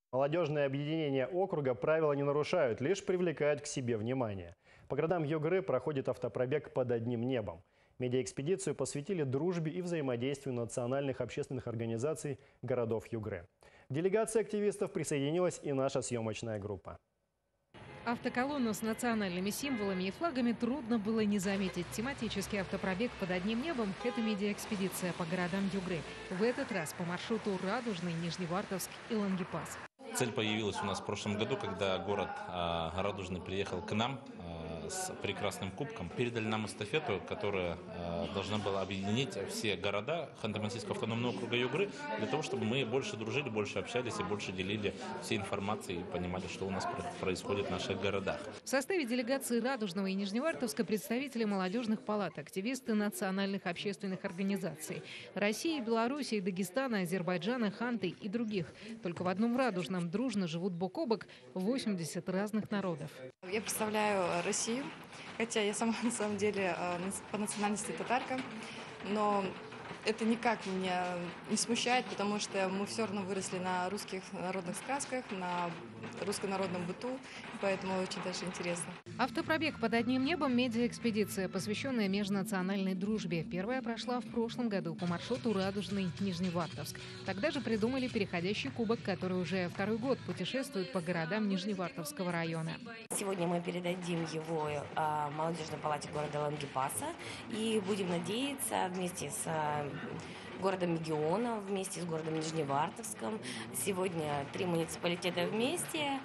Молодежные объединения округа правила не нарушают, лишь привлекают к себе внимание. По городам Югры проходит автопробег под одним небом. Медиаэкспедицию посвятили дружбе и взаимодействию национальных общественных организаций городов Югры. К делегации активистов присоединилась и наша съемочная группа. Автоколонну с национальными символами и флагами трудно было не заметить. Тематический автопробег под одним небом – это медиаэкспедиция по городам Югры. В этот раз по маршруту Радужный, Нижневартовск и Лангепас. Цель появилась у нас в прошлом году, когда город Радужный приехал к нам с прекрасным кубком. Передали нам эстафету, которая должна была объединить все города Ханты-Мансийского автономного округа Югры, для того, чтобы мы больше дружили, больше общались и больше делили всей информацией и понимали, что у нас происходит в наших городах. В составе делегации Радужного и Нижневартовска представители молодежных палат, активисты национальных общественных организаций России, Белоруссии, Дагестана, Азербайджана, Ханты и других. Только в одном Радужном дружно живут бок о бок 80 разных народов. Я представляю Россию, хотя я сама на самом деле по национальности татарка, но это никак меня не смущает, потому что мы все равно выросли на русских народных сказках, на русском народном быту, поэтому очень даже интересно. Автопробег под одним небом – медиаэкспедиция, посвященная межнациональной дружбе. Первая прошла в прошлом году по маршруту Радужный, Нижневартовск. Тогда же придумали переходящий кубок, который уже второй год путешествует по городам Нижневартовского района. Сегодня мы передадим его молодежной палате города Лангепаса и будем надеяться вместе с городом Мегиона, вместе с городом Нижневартовском. Сегодня 3 муниципалитета вместе,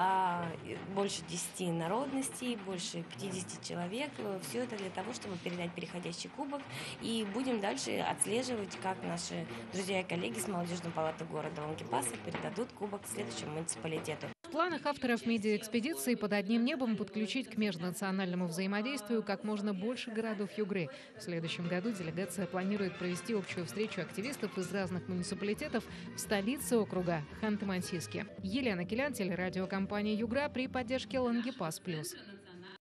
больше 10 народностей, больше 50 человек. Все это для того, чтобы передать переходящий кубок. И будем дальше отслеживать, как наши друзья и коллеги с молодежной палаты города Лангепаса передадут кубок следующему муниципалитету. В планах авторов медиаэкспедиции под одним небом подключить к межнациональному взаимодействию как можно больше городов Югры. В следующем году делегация планирует провести общую встречу активистов из разных муниципалитетов в столице округа Ханты-Мансийске. Елена Килян, телерадиокомпания «Югра» при поддержке Лангепас+.